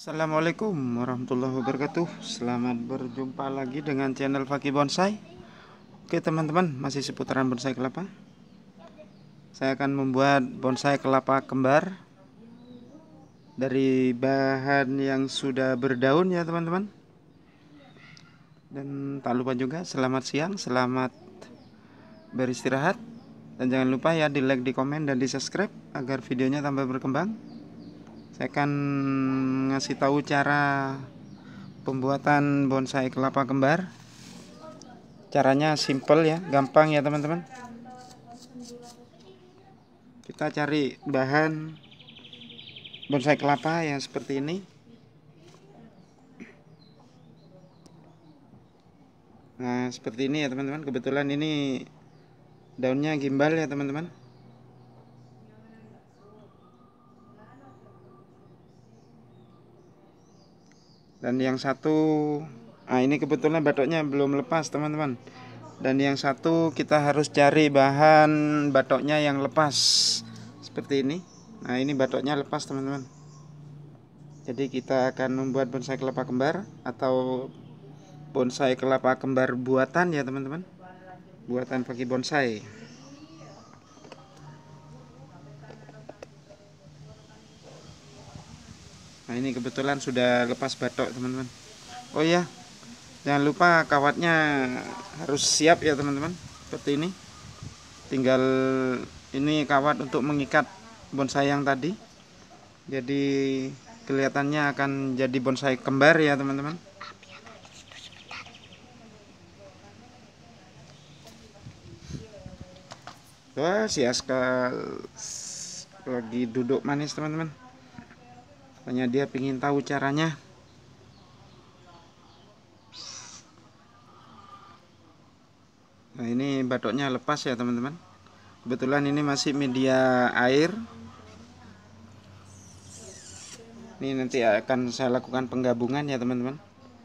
Assalamualaikum warahmatullahi wabarakatuh. Selamat berjumpa lagi dengan channel Fakih Bonsai. Oke teman-teman, masih seputaran bonsai kelapa. Saya akan membuat bonsai kelapa kembar dari bahan yang sudah berdaun ya teman-teman. Dan tak lupa juga selamat siang, selamat beristirahat. Dan jangan lupa ya di like, di komen, dan di subscribe agar videonya tambah berkembang. Saya akan ngasih tahu cara pembuatan bonsai kelapa kembar. Caranya simple ya, gampang ya teman-teman. Kita cari bahan bonsai kelapa yang seperti ini. Nah seperti ini ya teman-teman. Kebetulan ini daunnya gimbal ya teman-teman. Dan yang satu, nah ini kebetulan batoknya belum lepas teman-teman. Dan yang satu kita harus cari bahan batoknya yang lepas seperti ini. Nah ini batoknya lepas teman-teman. Jadi kita akan membuat bonsai kelapa kembar atau bonsai kelapa kembar buatan ya teman-teman. Buatan Fakih Bonsai. Nah ini kebetulan sudah lepas batok teman-teman. Oh iya, jangan lupa kawatnya harus siap ya teman-teman. Seperti ini. Tinggal ini kawat untuk mengikat bonsai yang tadi. Jadi kelihatannya akan jadi bonsai kembar ya teman-teman. Wah, si Aska lagi duduk manis teman-teman. Hanya dia ingin tahu caranya. Nah ini batoknya lepas ya teman-teman. Kebetulan ini masih media air. Ini nanti akan saya lakukan penggabungan ya teman-teman.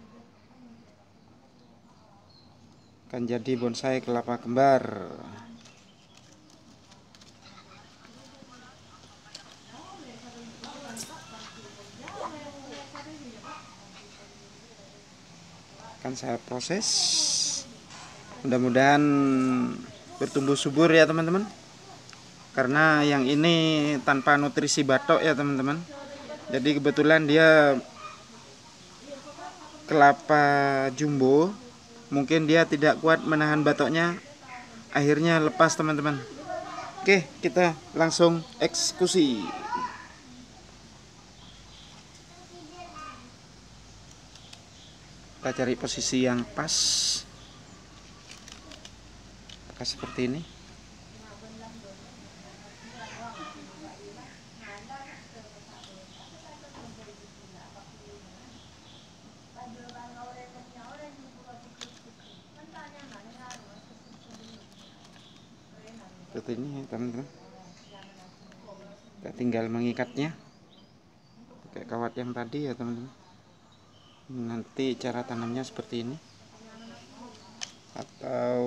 Akan jadi bonsai kelapa kembar. Akan saya proses. Mudah-mudahan bertumbuh subur ya teman-teman. Karena yang ini tanpa nutrisi batok ya teman-teman. Jadi kebetulan dia kelapa jumbo. Mungkin dia tidak kuat menahan batoknya. Akhirnya lepas teman-teman. Oke, kita langsung eksekusi. Kita cari posisi yang pas. Apakah seperti ini? Seperti ini teman-teman. Kita tinggal mengikatnya pakai kawat yang tadi ya teman-teman. Nanti cara tanamnya seperti ini, atau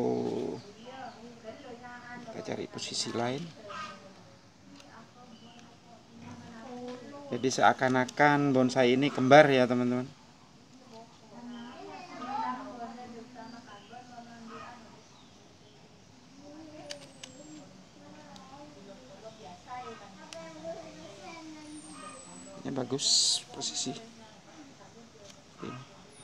kita cari posisi lain. Jadi seakan-akan bonsai ini kembar ya teman-teman. Ini bagus posisi ini.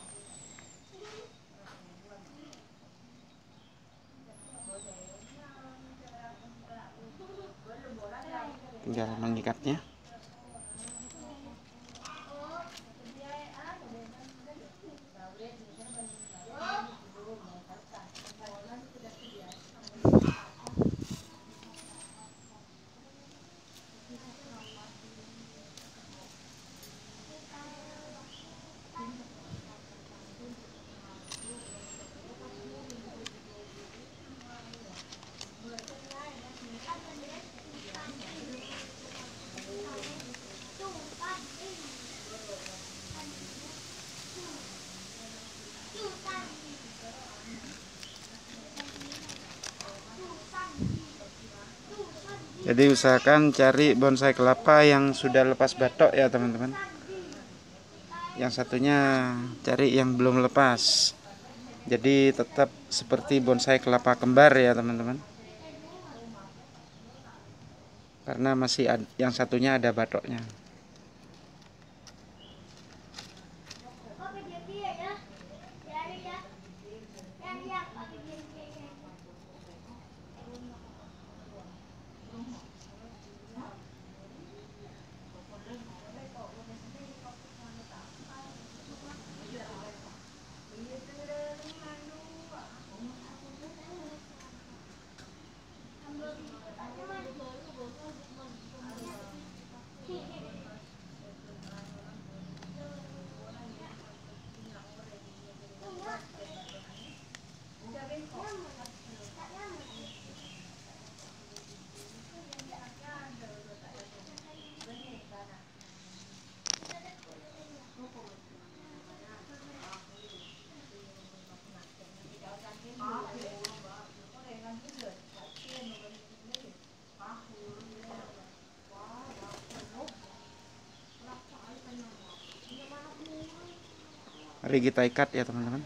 Tinggal mengikatnya. Jadi usahakan cari bonsai kelapa yang sudah lepas batok ya teman-teman. yang satunya cari yang belum lepas. Jadi tetap seperti bonsai kelapa kembar ya teman-teman. Karena masih yang satunya ada batoknya. Mari kita ikat ya teman-teman.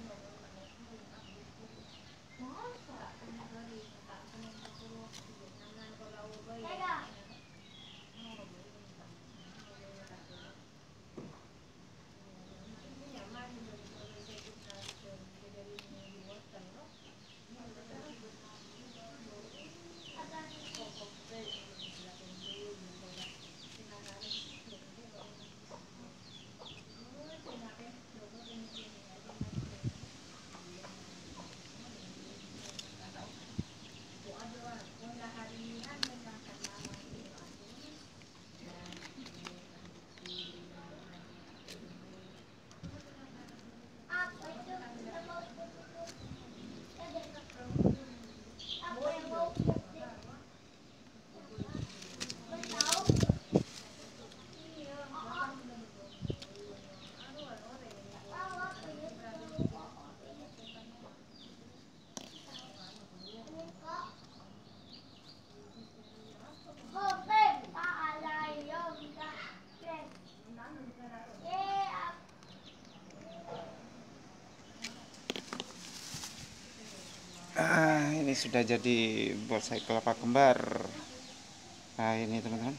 Ini sudah jadi bonsai kelapa kembar. Nah ini teman-teman,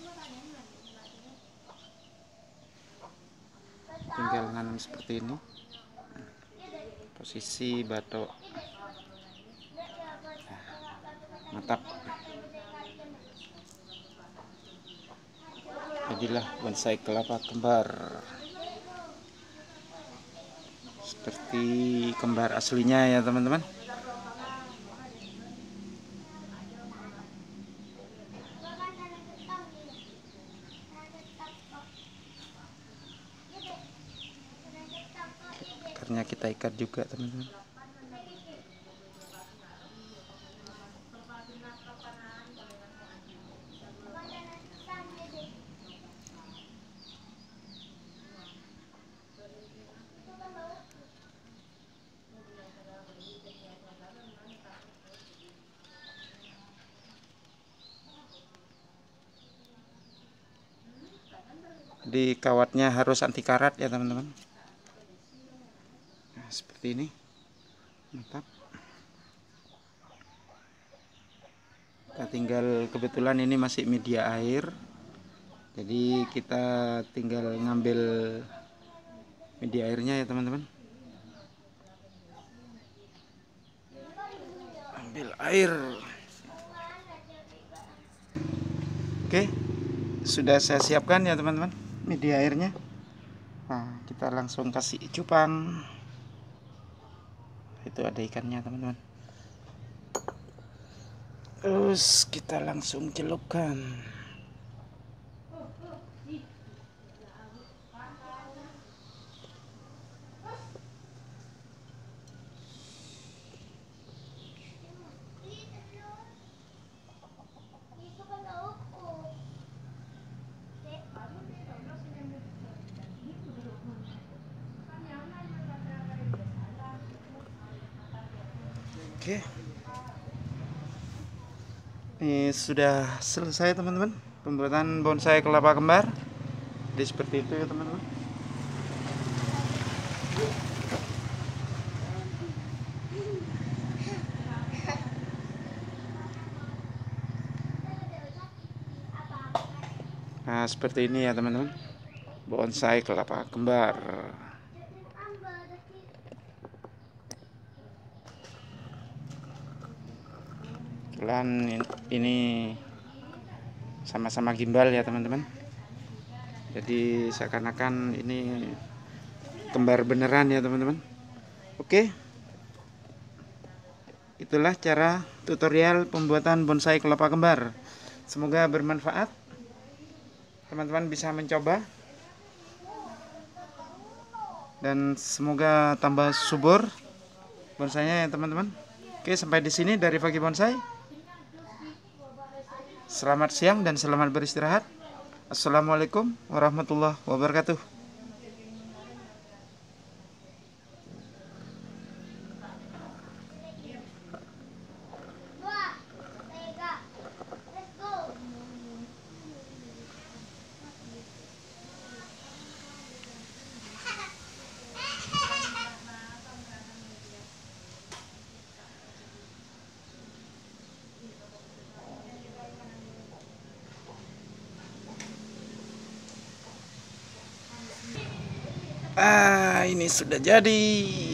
tinggal nanam seperti ini. Posisi batok mantap. Jadilah bonsai kelapa kembar seperti kembar aslinya ya teman-teman. Akarnya kita ikat juga teman-teman. Di kawatnya harus anti karat ya teman-teman. Nah, seperti ini mantap. Kita tinggal, kebetulan ini masih media air, jadi kita tinggal ngambil media airnya ya teman-teman. Ambil air. Oke, sudah saya siapkan ya teman-teman media airnya. Nah, kita langsung kasih cupang. Itu ada ikannya teman-teman. Terus kita langsung celupkan. Oke, ini sudah selesai teman-teman pembuatan bonsai kelapa kembar. Jadi seperti itu ya teman-teman. Nah, seperti ini ya teman-teman, bonsai kelapa kembar. Dan ini sama-sama gimbal ya teman-teman. Jadi seakan-akan ini kembar beneran ya teman-teman. Oke, itulah cara tutorial pembuatan bonsai kelapa kembar. Semoga bermanfaat. Teman-teman bisa mencoba dan semoga tambah subur bonsainya ya teman-teman. Oke, sampai di sini dari Pagi Bonsai. Selamat siang dan selamat beristirahat. Assalamualaikum warahmatullahi wabarakatuh. Ini sudah jadi.